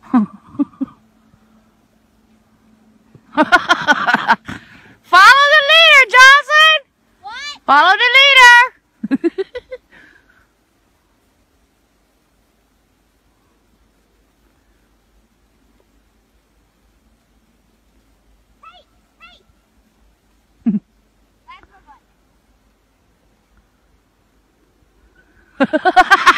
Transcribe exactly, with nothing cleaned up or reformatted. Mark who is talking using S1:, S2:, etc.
S1: Follow the leader, Johnson!
S2: What?
S1: Follow the leader!
S2: Hey! Hey! That's my butt.